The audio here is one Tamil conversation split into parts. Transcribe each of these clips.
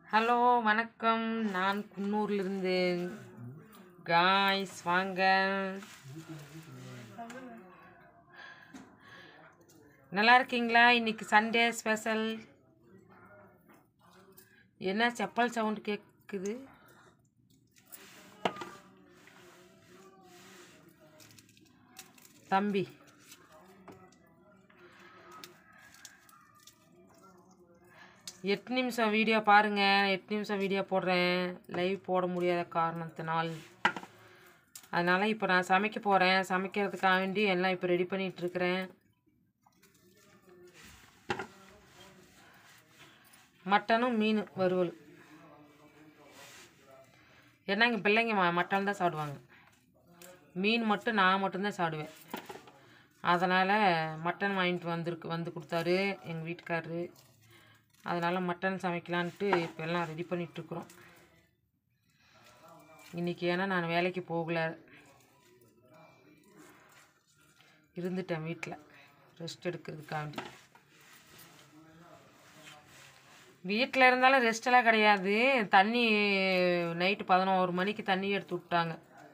ஹலோ வணக்கம். நான் குன்னூர்லேருந்து. காய்ஸ் வாங்க. நல்லா இருக்கீங்களா? இன்னைக்கு சண்டே ஸ்பெஷல். என்ன செப்பல் சவுண்ட் கேட்குது? தம்பி எட்டு நிமிஷம் வீடியோ பாருங்கள். 8 நிமிஷம் வீடியோ போடுறேன். லைவ் போட முடியாத காரணத்தினால். அதனால் இப்போ நான் சமைக்க போகிறேன். சமைக்கிறதுக்காக வேண்டி எல்லாம் இப்போ ரெடி பண்ணிகிட்ருக்கிறேன். மட்டனும் மீன் வறுவல். ஏன்னா இங்கே பிள்ளைங்க மட்டன் தான் சாப்பிடுவாங்க. மீன் மட்டும் நான் மட்டும்தான் சாப்பிடுவேன். அதனால் மட்டன் வாங்கிட்டு வந்து கொடுத்தாரு எங்கள் வீட்டுக்காரரு. அதனால் மட்டன் சமைக்கலான்ட்டு இப்போ எல்லாம் ரெடி பண்ணிகிட்ருக்குறோம். இன்றைக்கி ஏன்னா நான் வேலைக்கு போகல, இருந்துட்டேன் வீட்டில் ரெஸ்ட் எடுக்கிறதுக்காண்டி. வீட்டில் இருந்தாலும் ரெஸ்டெல்லாம் கிடையாது. தண்ணி நைட்டு 11 மணிக்கு தண்ணி எடுத்து விட்டாங்க.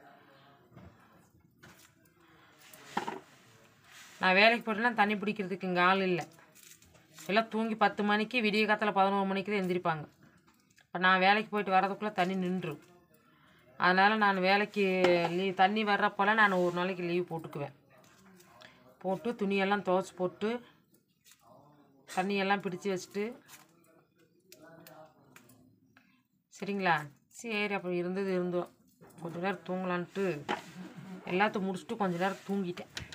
நான் வேலைக்கு போட்டேன்னா தண்ணி பிடிக்கிறதுக்கு இங்கே ஆள் இல்லை. எல்லாம் தூங்கி 10 மணிக்கு, விடிய காலத்தில் 11 மணிக்கு தான் எந்திரிப்பாங்க. இப்போ நான் வேலைக்கு போயிட்டு வரதுக்குள்ளே தண்ணி நின்றும். அதனால் நான் வேலைக்கு தண்ணி வர்றப்போலாம் நான் ஒரு நாளைக்கு லீவ் போட்டுக்குவேன். போட்டு துணியெல்லாம் துவைச்சி போட்டு தண்ணியெல்லாம் பிடிச்சி வச்சுட்டு, சரிங்களா? சரி அப்போ இருந்தோம் கொஞ்ச நேரம் தூங்கலான்ட்டு எல்லாத்தையும் முடிச்சுட்டு கொஞ்ச நேரம் தூங்கிட்டேன்.